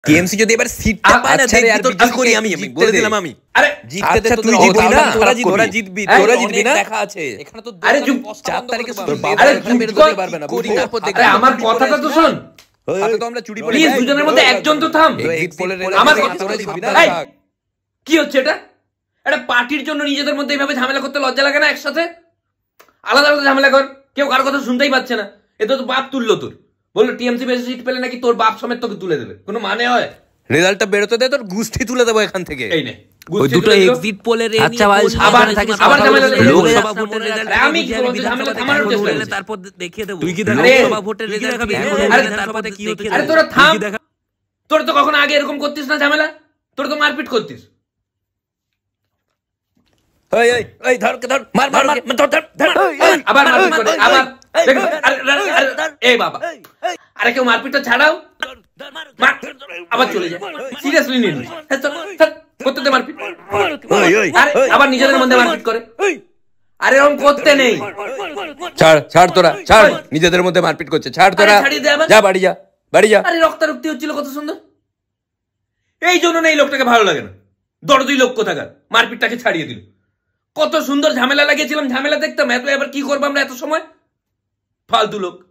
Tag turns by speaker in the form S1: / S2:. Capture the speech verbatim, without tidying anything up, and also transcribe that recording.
S1: TMC যদি এবার সিটটা পায় না দেখবি তো কি করি আমি আমি বলে দিলাম আমি আরে জিততে তো তুই জিতবি না তোরা জিতবি তোরা জিতবি তোরা জিতবি না দেখা আছে এখানে তো আরে চার তারিখে তোর বাবা এখানে বের করতে পারবে না করি তারপর দেখ
S2: আরে আমার কথাটা তো শুন
S1: হাতে তো আমরা চুরি পড়ে
S2: প্লিজ দুজনের মধ্যে একজন তো থাম
S1: এক্সিট পোলের
S2: আমার তোরা জিতবি না কি হচ্ছে এটা এটা পার্টির জন্য নিজেদের মধ্যে এইভাবে ঝামেলা করতে লজ্জা লাগে না একসাথে আলাদা আলাদা ঝামেলা কর কেউ কারো কথা শুনতেই পাচ্ছে না এটা তো বাপ তুললো তোর বললো টিএমসি বেশি সিট পেলে নাকি তোর বাপ সমেত তোকে তুলে দেবে কোনো মানে হয়
S1: রেজাল্টটা বেরোতে দে তোর গুষ্টি তুলে দেবো এখান থেকে
S2: এই নে
S3: ওই দুটো এক্সিট পোলের
S4: আচ্ছা ভাই
S2: আবার থাকে আবার ঝামেলা
S4: লোকসভা ভোটের রেজাল্ট
S2: আমি কি বলছি ঝামেলা থামানোর চেষ্টা করছি
S4: তারপর দেখিয়ে দেব
S3: তুই কি দেখাবি
S4: লোকসভা ভোটের রেজাল্ট আরে তারপর দেখিয়ে দেব
S2: আরে তোরা থাম তোর তো কখনো আগে এরকম করতিস না ঝামেলা তোর তো মারপিট করতিস
S1: এই এই এই ধর ধর মার মার মার ধর ধর ধর
S2: আবার মারপিট করে আবার দেখো এই বাবা আরে কেউ মারপিটটা ছাড়াও আবার চলে যায় সিরিয়াসলি নিন করতে দে মারপিট আরে আবার নিজেদের মধ্যে মারপিট করে আরে এরকম করতে নেই
S1: ছাড় ছাড় তোরা ছাড় নিজেদের মধ্যে মারপিট করছে ছাড় তোরা যা বাড়ি যা বাড়ি যা
S2: আরে রক্তারক্তি হচ্ছিল কত সুন্দর এই জন্য না এই লোকটাকে ভালো লাগে না দরদই লোক কোথাকার মারপিটটাকে ছাড়িয়ে দিল কত সুন্দর ঝামেলা লাগিয়েছিলাম ঝামেলা দেখতাম এত এবার কি করবো আমরা এত সময় ফালতু লোক